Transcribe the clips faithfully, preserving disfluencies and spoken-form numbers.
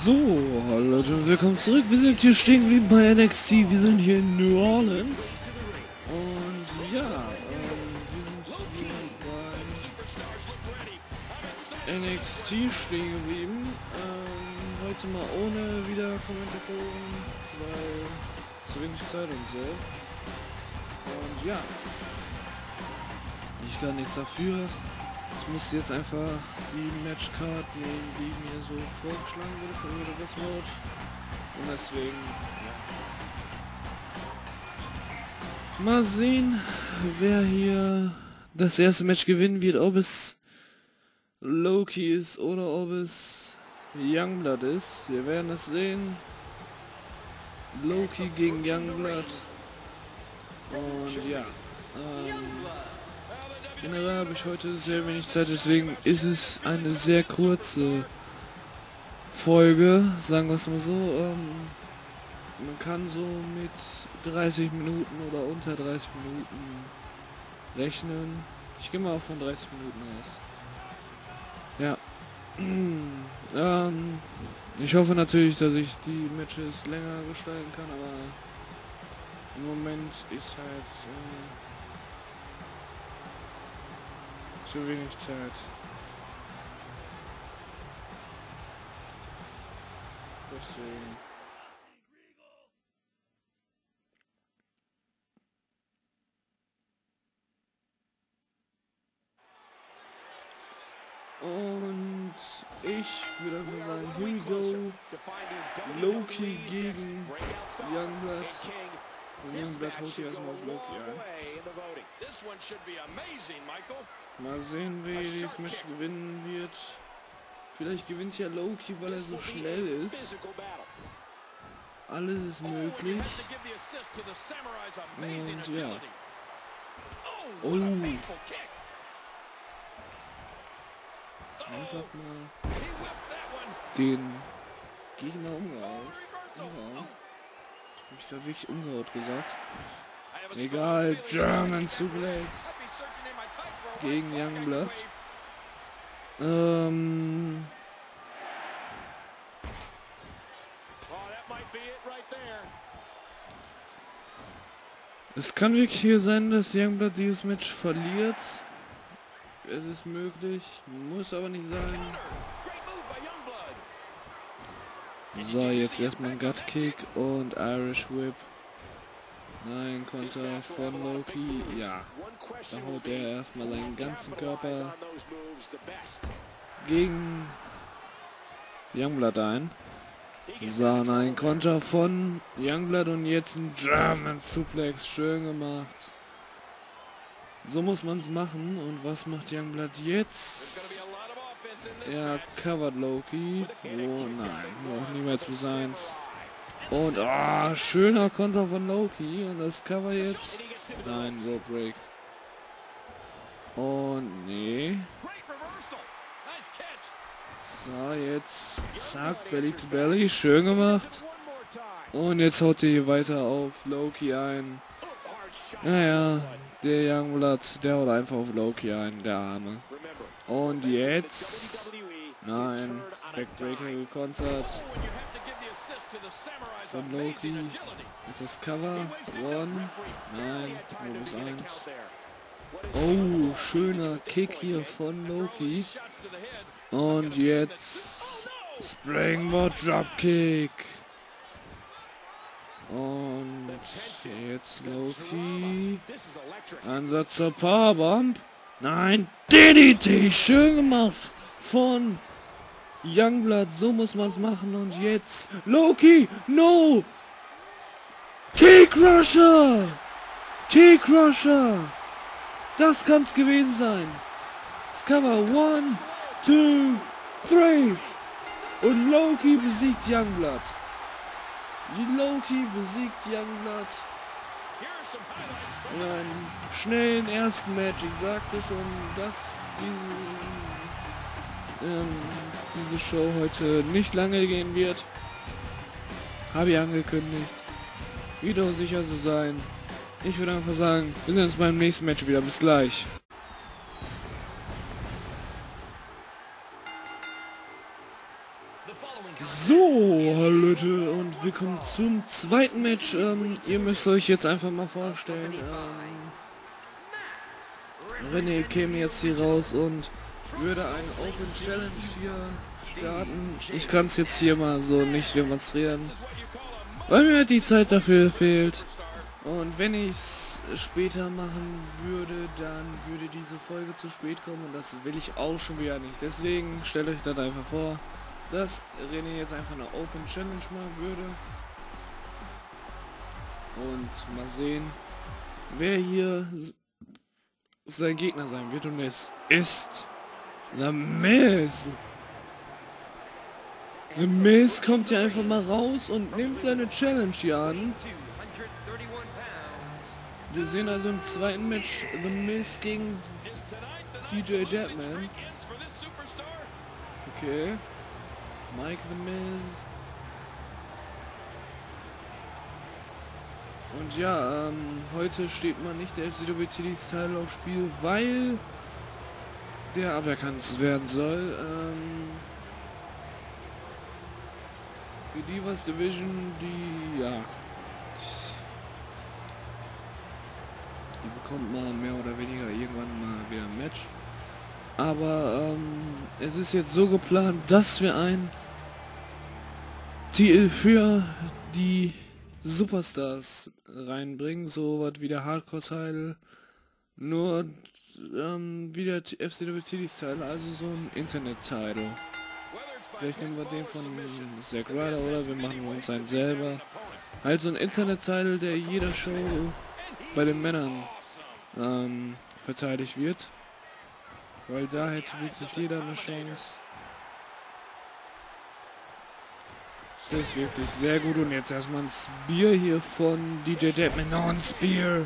So, hallo Leute, willkommen zurück. Wir sind hier stehen geblieben bei N X T. Wir sind hier in New Orleans. Und ja, ähm, wir sind hier bei N X T stehen geblieben. Ähm, heute mal ohne wieder Kommentatoren, weil zu wenig Zeit und so. Und ja, ich kann nichts dafür. Ich muss jetzt einfach die Matchcard nehmen, die mir so vorgeschlagen wurde von World of Westworld. Und deswegen, ja. Mal sehen, wer hier das erste Match gewinnen wird. Ob es Loki ist oder ob es Youngblood ist. Wir werden es sehen. Loki gegen Youngblood. Und ja, ähm... generell habe ich heute sehr wenig Zeit, deswegen ist es eine sehr kurze Folge, sagen wir es mal so. Ähm, man kann so mit dreißig Minuten oder unter dreißig Minuten rechnen. Ich gehe mal auch von dreißig Minuten aus. Ja. ähm, ich hoffe natürlich, dass ich die Matches länger gestalten kann, aber im Moment ist halt... Äh, zu wenig Zeit. Deswegen. Und ich würde einfach sagen, here we go. Loki gegen Youngblood. Und Youngblood haut hier erstmal auf Loki ein. Mal sehen, wer dieses Match gewinnen wird. Vielleicht gewinnt ja Loki, weil er so schnell ist. Alles ist möglich. Und ja. Oh. Einfach mal den Gegner umgehauen. Ja. Hab ich da wirklich umgehaut gesagt? Egal, German Suplex gegen Youngblood. Ähm... Es kann wirklich hier sein, dass Youngblood dieses Match verliert. Es ist möglich, muss aber nicht sein. So, jetzt erstmal ein Gut Kick und Irish Whip. Nein, Konter von Loki. Ja, da haut er erstmal seinen ganzen Körper gegen Youngblood ein. So, nein, Konter von Youngblood und jetzt ein German Suplex. Schön gemacht. So muss man es machen. Und was macht Youngblood jetzt? Er covert Loki. Oh nein, noch niemals bis eins. Und ah, oh, schöner Konter von Loki. Und das Cover jetzt. Nein, Rope Break. Und nee. So, jetzt. Zack, Belly to Belly. Schön gemacht. Und jetzt haut er hier weiter auf Loki ein. Naja, der Youngblood, der haut einfach auf Loki ein, der Arme. Und jetzt. Nein, Backbreaker gekontert. Von Loki ist das Cover. One. Nein, nur bis eins. Oh, schöner Kick hier von Loki. Und jetzt Springboard Dropkick. Und jetzt Loki. Ansatz zur Powerbomb. Nein, D D T. Schön gemacht von Youngblood, so muss man es machen. Und jetzt Loki, no! T-Crusher! T-Crusher! Das kann's gewesen sein. Das Cover, one, two, three. Und Loki besiegt Youngblood. Loki besiegt Youngblood. In einem schnellen ersten Match. Ich sagte schon, dass diese... Ähm, diese Show heute nicht lange gehen wird. Habe ich angekündigt. Wieder sicher so sein. Ich würde einfach sagen, wir sehen uns beim nächsten Match wieder. Bis gleich. So, hallo Leute und willkommen zum zweiten Match. Ähm, ihr müsst euch jetzt einfach mal vorstellen, ähm, René käme jetzt hier raus und würde eine Open Challenge hier starten. Ich kann es jetzt hier mal so nicht demonstrieren, weil mir die Zeit dafür fehlt. Und wenn ich es später machen würde, dann würde diese Folge zu spät kommen und das will ich auch schon wieder nicht. Deswegen stellt euch das einfach vor, dass René jetzt einfach eine Open Challenge machen würde. Und mal sehen, wer hier sein Gegner sein wird. Und es ist The Miz. The Miz kommt hier einfach mal raus und nimmt seine Challenge hier an. Wir sehen also im zweiten Match The Miz gegen D J Deadman. Okay. Mike The Miz. Und ja, ähm, heute steht mal nicht der F C W T D-Style aufs Spiel, weil der aberkannt werden soll. Ähm, die Divas Division, die, ja, die bekommt mal mehr oder weniger irgendwann mal wieder ein Match. Aber ähm, es ist jetzt so geplant, dass wir ein Titel für die Superstars reinbringen, so was wie der Hardcore-Teil, nur ähm, wie der F C W T D-Teil, also so ein Internet-Titel. Vielleicht nehmen wir den von Zack Ryder oder wir machen uns einen selber. Halt so ein Internet-Titel, der jeder Show bei den Männern ähm, verteidigt wird. Weil da hätte wirklich jeder eine Chance. Das ist wirklich sehr gut. Und jetzt erstmal ein Spear hier von D J Deadman. Noch ein Spear.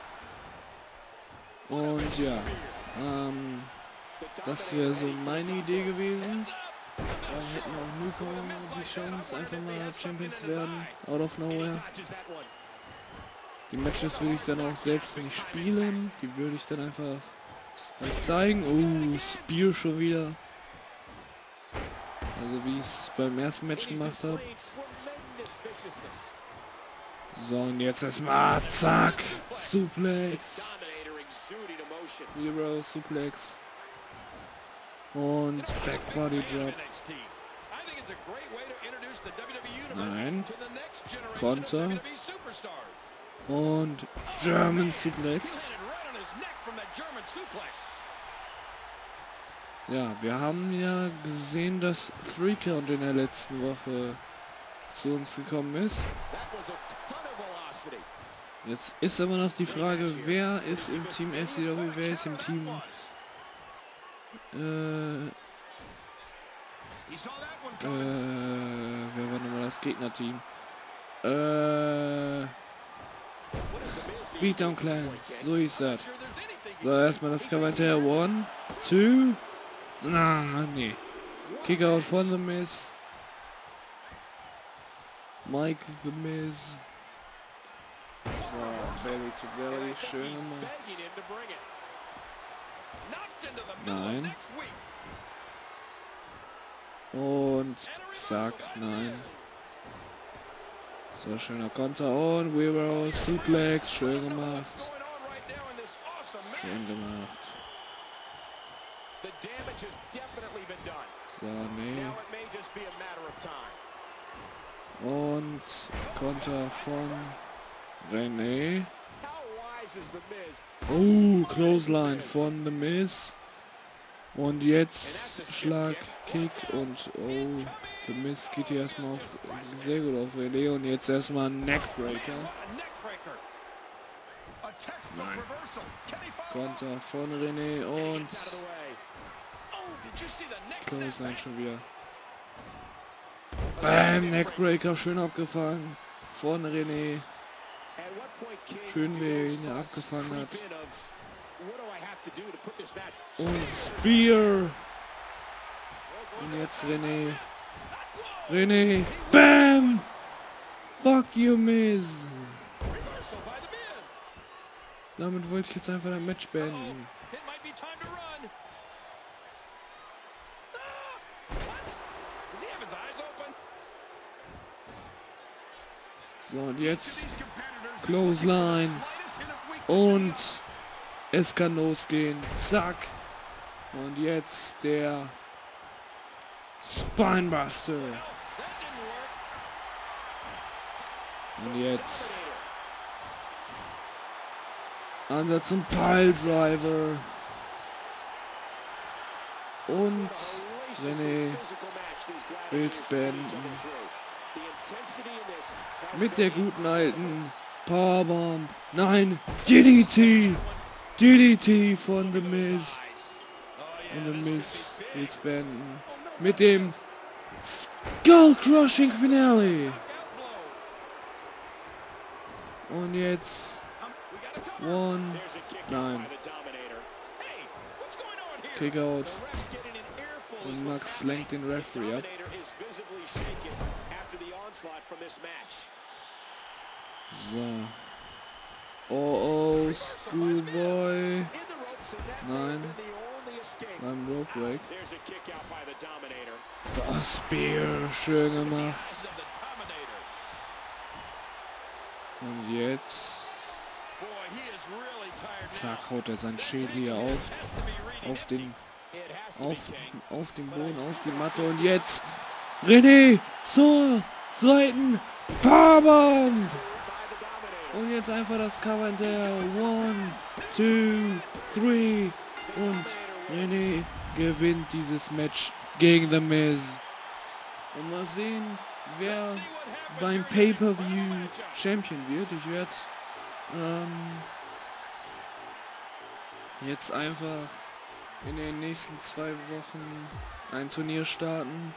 Und ja, ähm, das wäre so meine Idee gewesen. Da hätten auch Newcomer die Chance, einfach mal Champions werden. Out of nowhere. Die Matches würde ich dann auch selbst nicht spielen. Die würde ich dann einfach halt zeigen. Oh, Spear schon wieder. Also wie ich es beim ersten Match gemacht habe. So, und jetzt erstmal zack. Suplex. Hero Suplex. Und Backbody Drop. Nein. Konter. Und German Suplex. Ja, wir haben ja gesehen, dass Three Count in der letzten Woche zu uns gekommen ist. Jetzt ist aber noch die Frage, wer ist im Team F C W, wer ist im Team äh, äh, wer war nochmal das Gegnerteam? Äh, Beatdown Clan, so hieß das. So, erstmal das Kommentar. One, two, na, nee. Kickout von The Miz. Mike The Miz. So, Belly to Belly, schön gemacht. Nein. Und zack, nein. So, schöner Konter und Wheelbarrow Suplex, schön gemacht. Schön gemacht. So, nee. Und Konter von René. Oh, Clothesline von The Miz. Und jetzt Schlag, Kick und oh, The Miz geht hier erstmal auf, sehr gut auf René und jetzt erstmal ein Neckbreaker. Nein. Konter von René und Clothesline schon wieder. Bam, Neckbreaker, schön abgefangen von René. Schön, wie er ihn ja abgefangen hat. Und Spear. Und jetzt René. René. Bam! Fuck you, Miz. Damit wollte ich jetzt einfach ein Match beenden. So, und jetzt Clothesline. Und es kann losgehen. Zack. Und jetzt der Spinebuster. Und jetzt Ansatz zum Piledriver. Und René will's beenden. Mit der guten alten Powerbomb. Nein, D D T. D D T von The Miz. Und The Miz will's beenden. Mit dem Skull Crushing Finale. Und jetzt One. Nein. Kickout. Und Max lenkt den Referee ab. So. Oh oh, Schoolboy. Nein. Beim Rope Break. So, Spear. Schön gemacht. Und jetzt. Zack, haut er sein Schild hier auf. Auf den. Auf, auf den Boden, auf die Matte. Und jetzt. René zur zweiten Powerbomb. Und jetzt einfach das Cover hinterher. One, two, three. Und René gewinnt dieses Match gegen The Miz. Und mal sehen, wer beim Pay-Per-View Champion wird. Ich werde ähm, jetzt einfach in den nächsten zwei Wochen ein Turnier starten.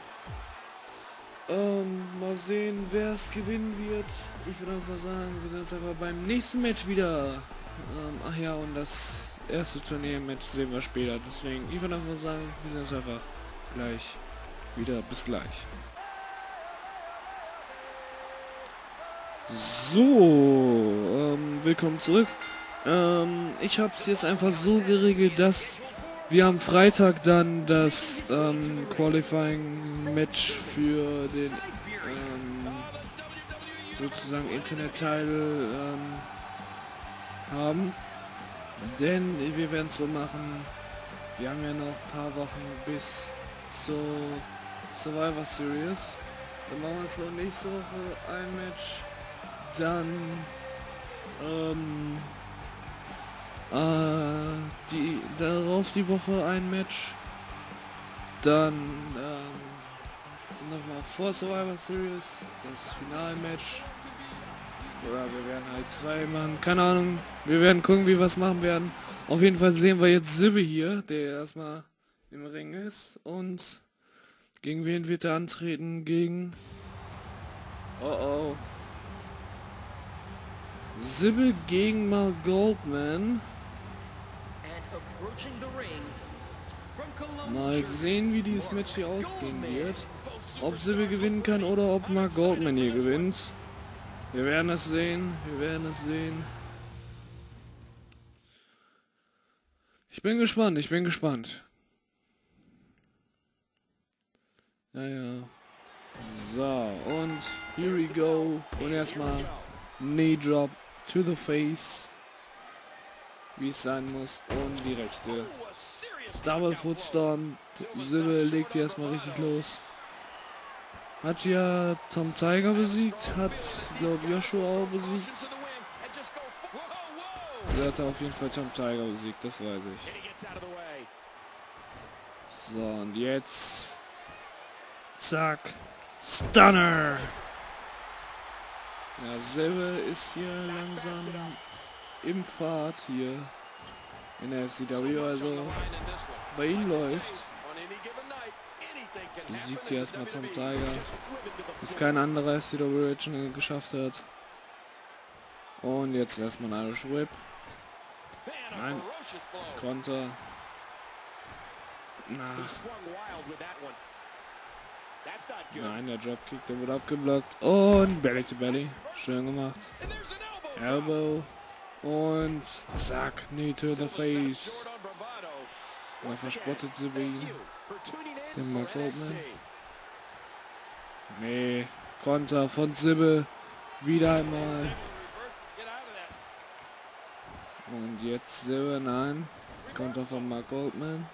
Ähm, mal sehen, wer es gewinnen wird. Ich würde einfach sagen, wir sehen uns einfach beim nächsten Match wieder. Ähm, ach ja, und das erste Turnier-Match sehen wir später. Deswegen, ich würde einfach sagen, wir sehen uns einfach gleich wieder. Bis gleich. So, ähm, willkommen zurück. Ähm, ich habe es jetzt einfach so geregelt, dass wir am Freitag dann das ähm, Qualifying-Match für den ähm, sozusagen Internet-Teil ähm, haben. Denn wir werden es so machen, wir haben ja noch ein paar Wochen bis zur Survivor Series. Dann machen wir so nächste Woche ein Match. Dann ähm, äh, die darauf die Woche ein Match. Dann ähm, nochmal vor Survivor Series das Finalmatch. Oder wir werden halt zwei machen. Keine Ahnung. Wir werden gucken, wie wir es machen werden. Auf jeden Fall sehen wir jetzt Sibbe hier, der erstmal im Ring ist. Und gegen wen wird er antreten? Gegen... Oh oh. Sibbe gegen Mark Goldman. Mal sehen, wie dieses Match hier ausgehen wird. Ob Sibbe gewinnen kann oder ob Mark Goldman hier gewinnt. Wir werden es sehen. Wir werden es sehen. Ich bin gespannt. Ich bin gespannt. Ja, ja. So, und here we go. Und erstmal Knee Drop to the face. Wie es sein muss. Und die rechte. Double Footstorm. Sibbe legt hier erstmal richtig los. Hat ja Tom Tiger besiegt. Hat, glaube Joshua auch besiegt. Er hat auf jeden Fall Tom Tiger besiegt, das weiß ich. So, und jetzt. Zack. Stunner. Ja, Sibbe ist hier langsam im Pfad hier in der F C W, also bei ihm läuft. Besiegt hier erstmal Tom Tiger, bis kein anderer F C W Original geschafft hat. Und jetzt erstmal ein Irish Whip. Nein, Konter. Na. Nein, der Dropkick, der wurde abgeblockt. Und Belly to Belly. Schön gemacht. Elbow. Und zack, Knee to the face. Da verspottet sie ihn. Den Mark Goldman. Nee. Konter von Sibbe. Wieder einmal. Und jetzt Sibbe, nein. Konter von Mark Goldman.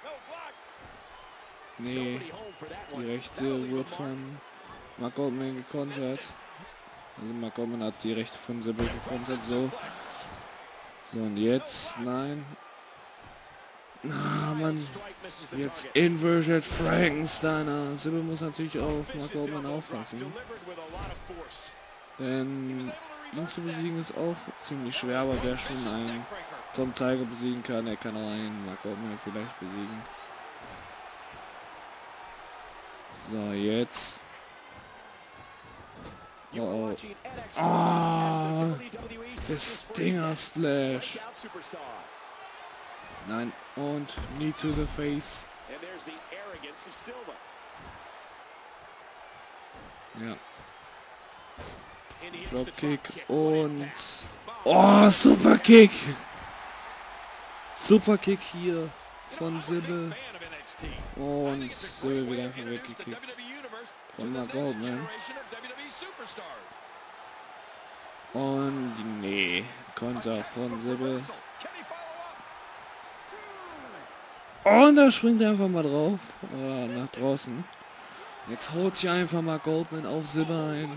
Nee. Die rechte wird von Mark Goldman gekontert. Also Mark Goldman hat die rechte von Sibbe gekontert. So. So und jetzt, nein. Ah, Mann. Jetzt Inverted Frankensteiner. Sibbe muss natürlich auf Mark Goldman aufpassen. Denn ihn zu besiegen ist auch ziemlich schwer, aber wer schon einen Tom Tiger besiegen kann, der kann auch einen Mark Goldman vielleicht besiegen. So, jetzt. Oh, oh. Ah, der Stinger Splash. Nein, und knee to the face. Ja. Dropkick und... Oh, Superkick! Superkick hier von Sibbe. Und Sibbe wieder einfach weggekickt. Von Mark Goldman. Und nee, Konter von Sibbe. Und da springt er einfach mal drauf. Äh, nach draußen. Jetzt haut hier einfach mal Goldman auf Sibbe ein.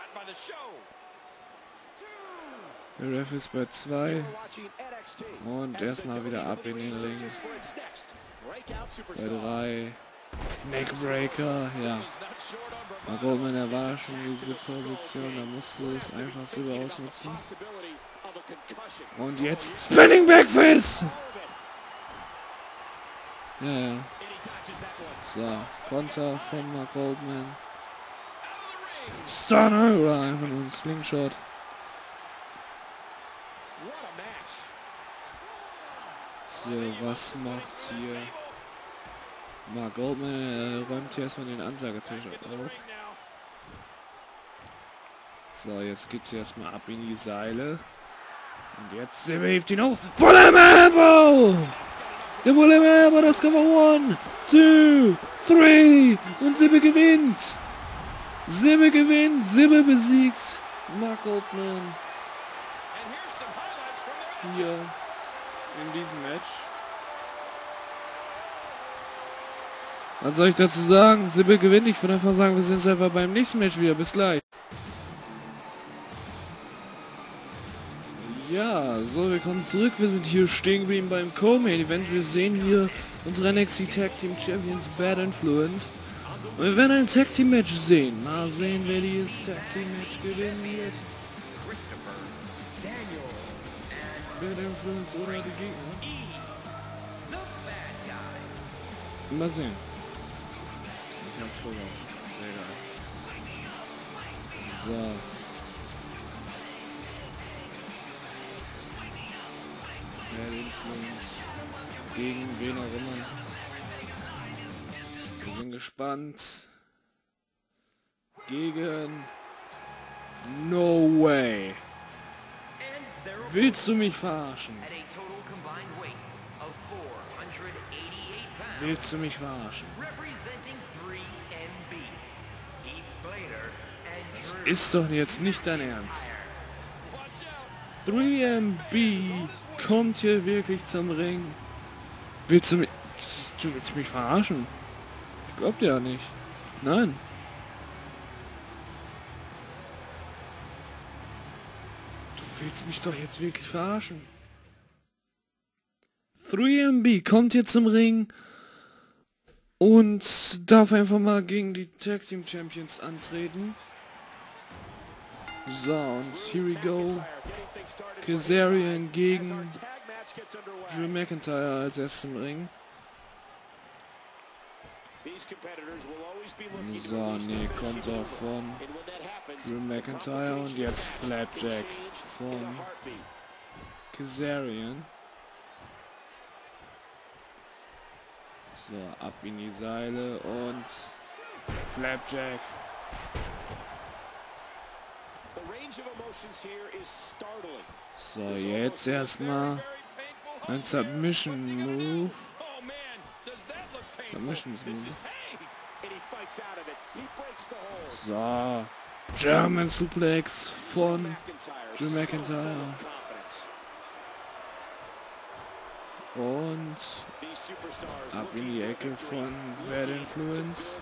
Der Ref ist bei zwei. Und erstmal wieder ab in den Ring. Bei drei. Neckbreaker, ja. Mark Goldman, er war schon in diese Position, da musste es einfach Sibbe ausnutzen. Und jetzt Spinning Backfist! Ja, ja. So, Konter von Mark Goldman. Stunner oder einfach nur ein Slingshot. So, was macht hier Mark Goldman? Er räumt hier erstmal den Ansagertisch auf. So, jetzt geht's hier erstmal ab in die Seile. Und jetzt hebt ihn auf. Bullet Elbow! Der Bullet Elbow, das Cover one, two, three und Sibbe gewinnt. Sibbe gewinnt, Sibbe besiegt Mark Goldman. Hier in diesem Match. Was soll ich dazu sagen? Sibbe gewinnt. Ich würde einfach sagen, wir sehen uns einfach beim nächsten Match wieder. Bis gleich. Ja, so, wir kommen zurück. Wir sind hier stehen geblieben beim Co-Main Event. Wir sehen hier unsere N X T Tag Team Champions Bad Influence. Und wir werden ein Tag Team Match sehen. Mal sehen, wer dieses Tag Team Match gewinnen wird. Bad Influence oder die Gegner. Mal sehen. Ich hab schon auf. Sehr geil. So. Bad Influence. Gegen wen auch immer. Wir sind gespannt. Gegen... No way. Willst du mich verarschen? Willst du mich verarschen? Das ist doch jetzt nicht dein Ernst. drei M B kommt hier wirklich zum Ring. Willst du mich... Du willst mich verarschen? Ich glaub dir ja nicht. Nein. Du willst mich doch jetzt wirklich verarschen. drei M B kommt hier zum Ring und darf einfach mal gegen die Tag Team Champions antreten. So, und here we go. Kazarian gegen Drew McIntyre als erstes im Ring. So, nee, Konter von Drew McIntyre und jetzt Flapjack von Kazarian. So, ab in die Seile und Flapjack. So, jetzt erstmal ein Submission Move. Submission Move. So. German Suplex von Drew McIntyre. Und ab in die Ecke von Bad Influence.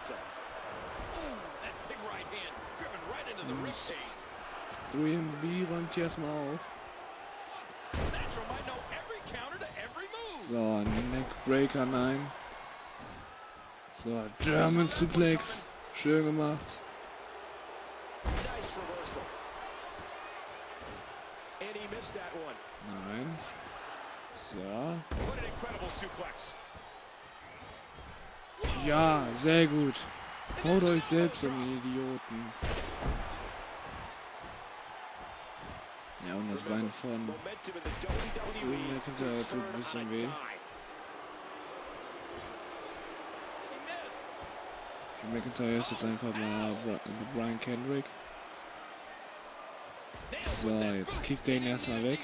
three M B räumt hier erstmal auf. So, Neckbreaker, nein. So, German Suplex. Schön gemacht. Nein. So. Ja, sehr gut. Haut euch selbst um, ihr Idioten. Ja, und das Bein von Drew McIntyre tut ein bisschen weh. Drew McIntyre ist jetzt einfach mal Brian Kendrick. So, jetzt kickt er ihn erstmal weg.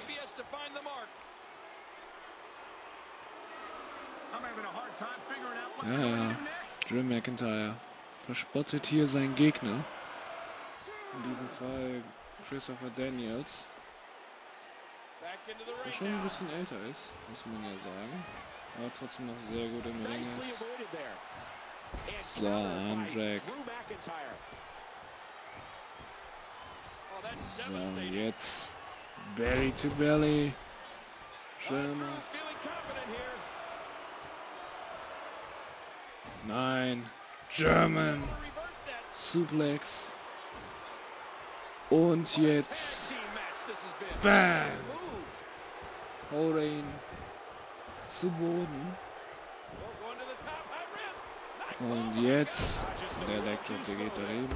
Ja, ja. Drew McIntyre verspottet hier seinen Gegner. In diesem Fall Christopher Daniels. Der schon ein bisschen älter ist, muss man ja sagen. Aber trotzdem noch sehr gut im Ring ist. So, Armdrag. So, jetzt Belly to Belly. Schön gemacht. Nein. German Suplex. Und jetzt Bam. Haut ihn zu Boden. Und jetzt der Elektric, der geht daneben.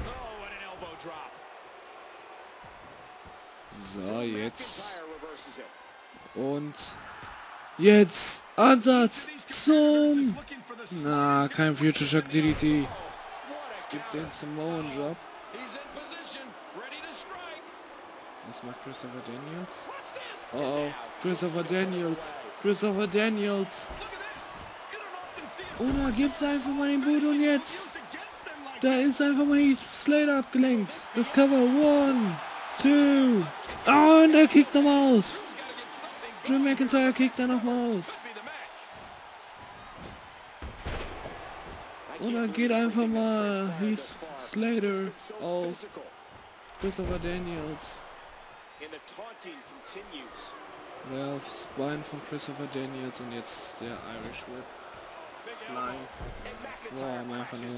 So, jetzt. Und jetzt Ansatz zum... Na, kein Future Shock D D T. Es gibt den Samoan Job. Was macht Christopher Daniels? Oh oh, Christopher Daniels. Christopher Daniels. Oder gibt's einfach mal den Boot und jetzt. Da ist einfach mal die Slater abgelenkt. Das Cover. One, two. Oh, und er kickt nochmal aus. Drew McIntyre kickt da nochmal aus. Und dann geht einfach mal Heath Slater auf Christopher Daniels. Ja, aufs Bein von Christopher Daniels und jetzt der Irish Whip. Flying Forearm einfach nur.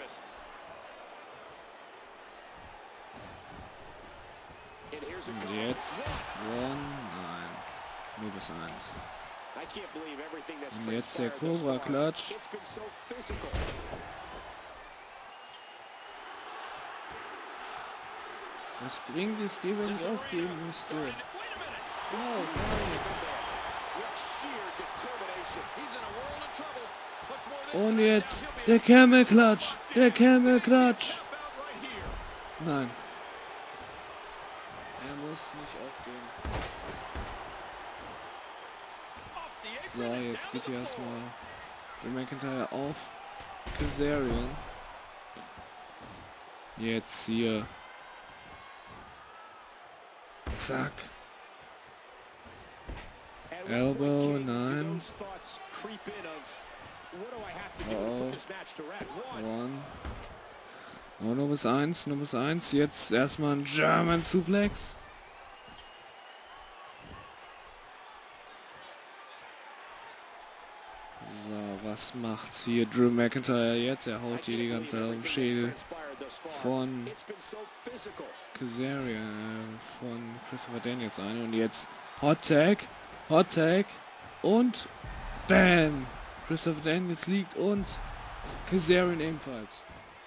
Und jetzt One, nein, nur bis eins. Und jetzt der Cobra Clutch. Was bringt es dir, wenn ich aufgeben müsste? Genau, gar nichts. Und jetzt der Camel Clutch. Der Camel Clutch. Nein. Er muss nicht aufgeben. So, jetzt geht hier erstmal Drew McIntyre auf Kazarian. Jetzt hier. Zack. Elbow, nein. Oh. One. Oh, nur bis eins, nur bis eins. Jetzt erstmal ein German Suplex. So, was macht hier Drew McIntyre jetzt? Er haut hier die ganze Zeit auf den Schädel von Kazarian, äh, von Christopher Daniels ein. Und jetzt Hot Tag, Hot Tag und Bam! Christopher Daniels liegt und Kazarian ebenfalls.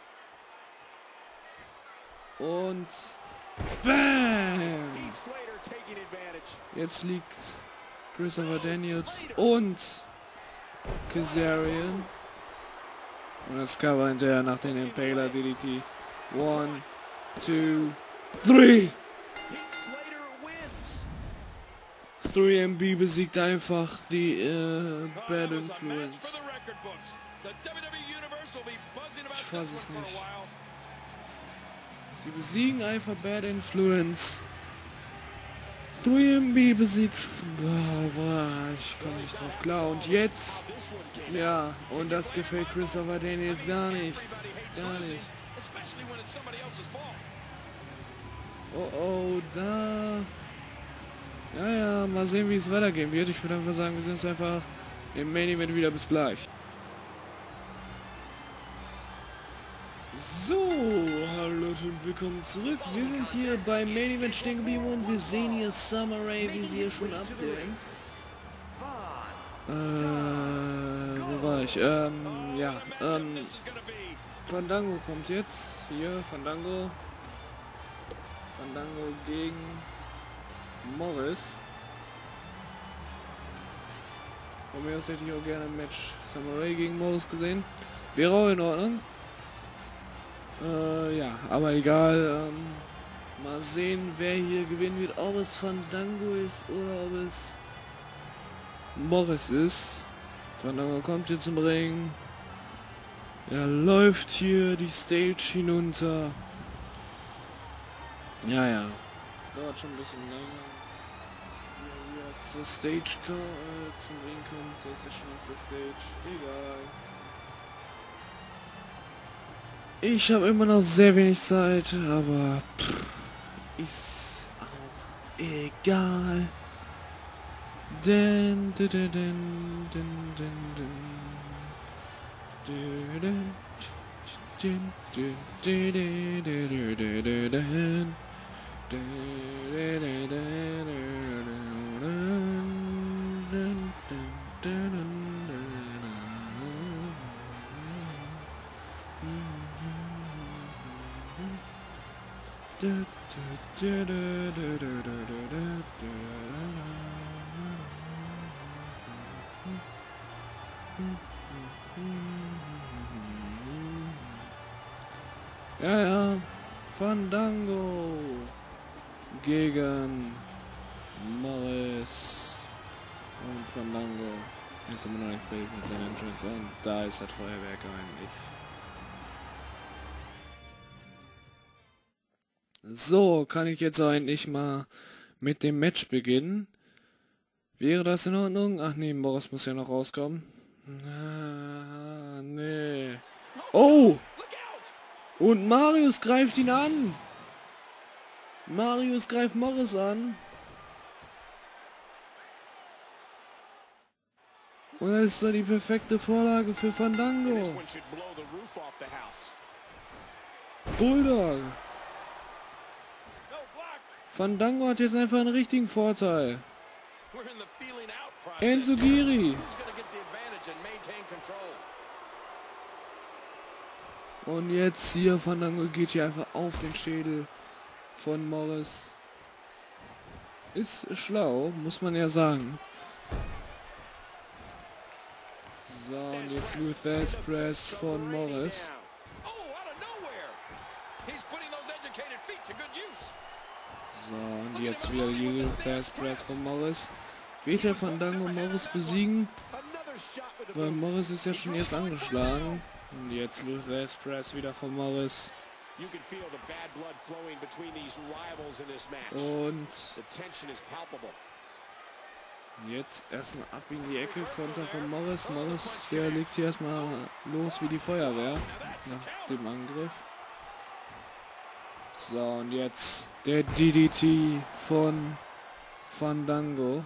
Und Bam! Jetzt liegt Christopher Daniels und Kazarian. Und das Cover hinterher nach den Impaler D D T. One, two, three. three M B besiegt einfach die äh, Bad Influence. Ich fasse es nicht. Sie besiegen einfach Bad Influence. drei M B besiegt. Boah, ich komme nicht drauf klar. Und jetzt, ja, und das gefällt Christopher Daniels gar nicht. Gar nicht. Oh, oh, da. Ja, ja, mal sehen, wie es weitergehen wird. Ich würde einfach sagen, wir sehen uns einfach im Main Event wieder. Bis gleich. So, hallo Leute und willkommen zurück. Wir sind hier beim Main Event stehen geblieben und wir sehen hier Summer Rae, wie sie hier schon abglänzt. Äh, wo war ich? Ähm, ja, ähm, Fandango kommt jetzt. Hier, Fandango. Fandango gegen Morris. Von mir aus hätte ich auch gerne ein Match Summer Rae gegen Morris gesehen. Wäre auch in Ordnung. Äh, ja, aber egal. Ähm, mal sehen, wer hier gewinnen wird. Ob es Fandango ist oder ob es Morris ist. Fandango kommt hier zum Ring. Er läuft hier die Stage hinunter. Ja, ja. Dauert schon ein bisschen länger. Wie er jetzt zur Stage kommt, äh, zum Ring kommt, der ist ja schon auf der Stage. Egal. Ich habe immer noch sehr wenig Zeit, aber pff, ist auch egal. Denn, denn, denn, denn, denn, denn, ja, ja, Fandango gegen Morris und Fandango ist immer noch nicht fertig mit seiner Entrance und da ist das Feuerwerk eigentlich. So, kann ich jetzt eigentlich mal mit dem Match beginnen? Wäre das in Ordnung? Ach nee, Morris muss ja noch rauskommen. Ah, nee. Oh! Und Marius greift ihn an. Marius greift Morris an. Und das ist doch die perfekte Vorlage für Fandango. Bulldog. Fandango hat jetzt einfach einen richtigen Vorteil. Enzugiri. Und jetzt hier, Fandango geht hier einfach auf den Schädel von Morris. Ist schlau, muss man ja sagen. So, und jetzt Luther's Press von Morris. So, und jetzt wieder die Luther's Press von Morris. Wird der Fandango Morris besiegen? Weil Morris ist ja schon jetzt angeschlagen. Und jetzt Luther's Press wieder von Morris. Und jetzt erstmal ab in die Ecke, Konter von Morris. Morris, der legt hier erstmal los wie die Feuerwehr nach dem Angriff. So, und jetzt der D D T von Fandango.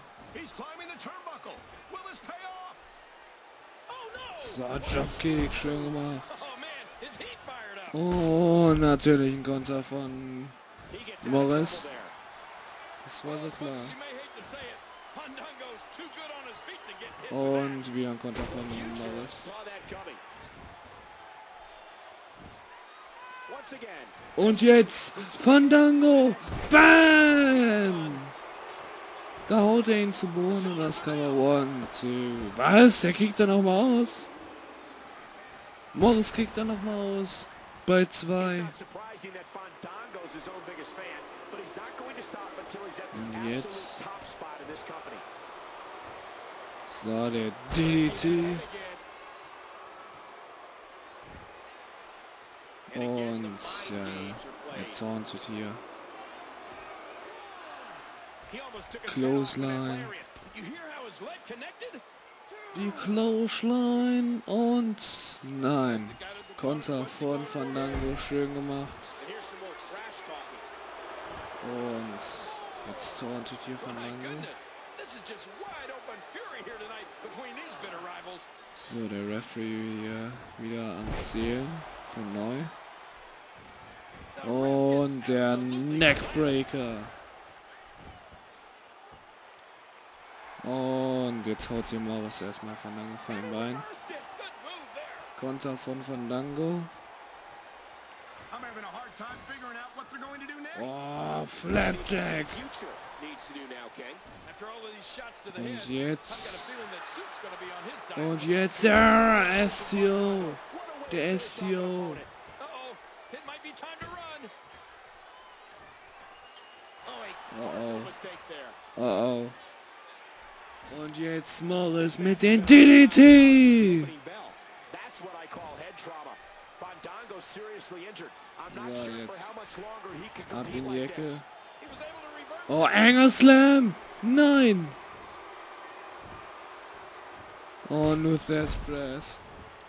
So, Dropkick, schön gemacht. Oh, natürlich ein Konter von Morris. Das war so klar. Und wieder ein Konter von Morris. Und jetzt Fandango. Bam! Da haut er ihn zu Boden und das kann man one, two. Was? Der kickt dann noch mal aus? Morris kickt dann noch mal aus. Bei zwei. Und jetzt. So, der D D T. Und ja, er tauntet hier. Clothesline. Die Clothesline und nein. Konter von Fandango, schön gemacht. Und jetzt tauntet hier Fandango. So, der Referee hier wieder am Zählen von neu. Und der Neckbreaker. Und jetzt haut hier Morris erstmal Fandango von dem Bein. Konter von Fandango. Oh, Flapjack. Und jetzt. Und jetzt der S T O. Der S T O. Oh oh. Oh oh. Und jetzt Morris mit den D D T. So, jetzt ab in die Ecke. Oh, enger Slam. Nein. Oh, Luther's Press.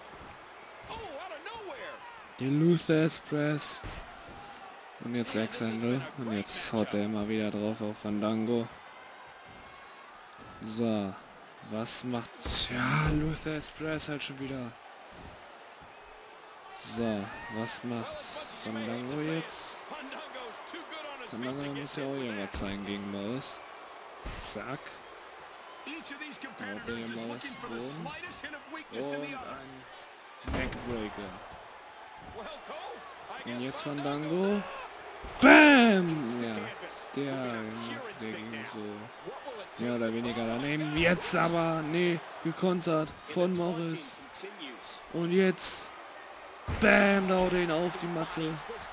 Der Luther's Press. Und jetzt Axe-Handle. Und jetzt haut er immer wieder drauf auf Fandango. So. Was macht... Ja, Luther's Press halt schon wieder. So. Was macht Fandango jetzt? Fandango muss ja auch irgendwas zeigen gegen Morris. Zack. Haut er hier Morris Boden. Und ein Neckbreaker. Und jetzt Fandango. Bam! Ja, der, der ging so mehr oder weniger daneben. Jetzt aber, nee, gekontert von Morris. Und jetzt, bam, da haut er ihn auf die Matte.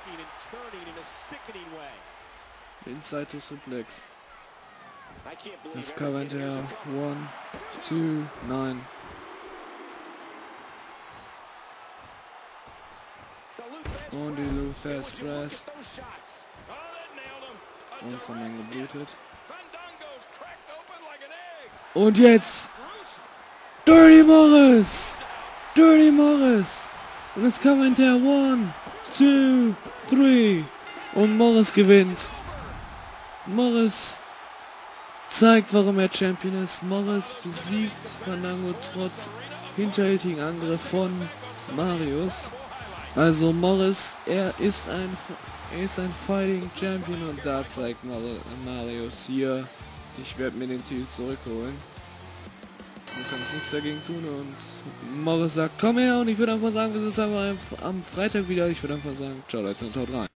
Inside to Suplex. Das Cover hinterher. One, two, nine. Und die Luther's Press. Und Fandango blutet. Und jetzt Dirty Morris! Dirty Morris! Und jetzt kam hinterher one, two, three. Und Morris gewinnt. Morris zeigt, warum er Champion ist. Morris besiegt Fandango trotz hinterhältigen Angriff von Marius. Also Morris, er ist ein er ist ein Fighting Champion und da zeigt Marius hier, ich werde mir den Titel zurückholen. Du kannst nichts dagegen tun und Morris sagt, komm her und ich würde einfach sagen, wir sehen uns einfach am Freitag wieder. Ich würde einfach sagen, ciao Leute und haut rein.